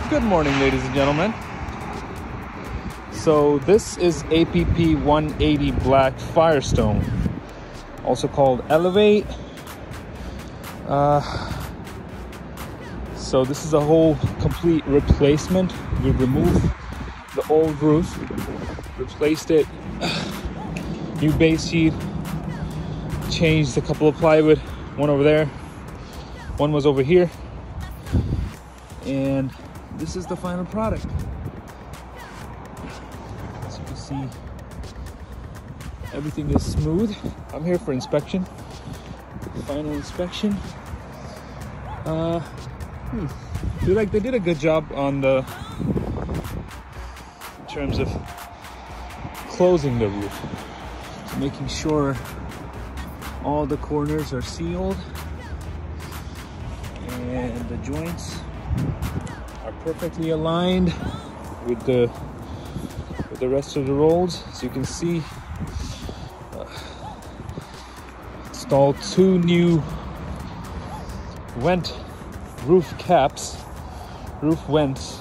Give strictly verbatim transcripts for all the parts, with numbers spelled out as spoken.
Good morning, ladies and gentlemen. So this is A P P one eighty Black Firestone, also called Elevate. Uh, so this is a whole complete replacement. We removed the old roof, replaced it, new base sheet, changed a couple of plywood, one over there, one was over here, and this is the final product. As you can see, everything is smooth. I'm here for inspection, final inspection. Uh, hmm. feel like they did a good job on the, in terms of closing the roof, making sure all the corners are sealed and the joints are perfectly aligned with the with the rest of the rolls. As you can see, uh, installed two new vent roof caps, roof vents.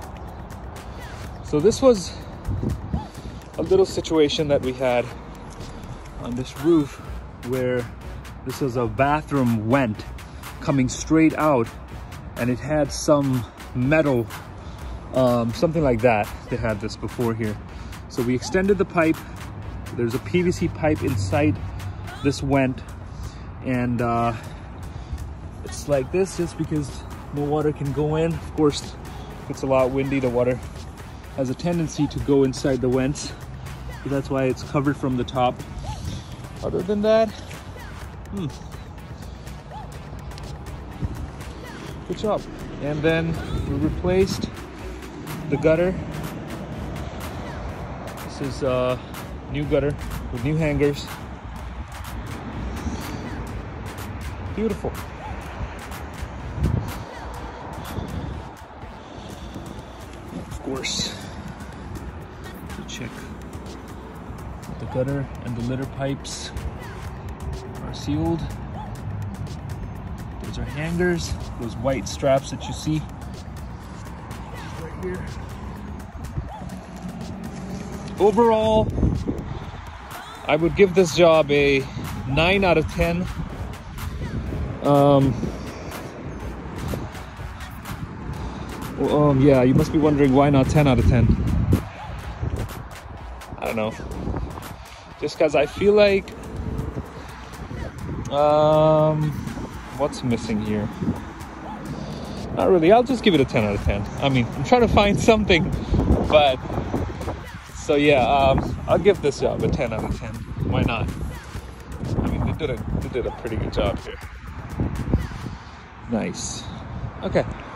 So this was a little situation that we had on this roof where this is a bathroom vent coming straight out, and it had some metal, um, something like that. They had this before here. So we extended the pipe. There's a P V C pipe inside this vent, and uh, it's like this just because no water can go in. Of course, if it's a lot windy, the water has a tendency to go inside the vents. So that's why it's covered from the top. Other than that, hmm, good job. And then we replaced the gutter. This is a new gutter with new hangers. Beautiful. Of course, to check the gutter and the litter pipes are sealed. Those are hangers, those white straps that you see right here. Overall, I would give this job a nine out of ten. Um, well, um, yeah, you must be wondering why not ten out of ten. I don't know. Just because I feel like, um, what's missing here? Not really. I'll just give it a ten out of ten. I mean, I'm trying to find something, but so yeah, um, I'll give this job a ten out of ten. Why not? I mean, they did a they did a pretty good job here. Nice. Okay.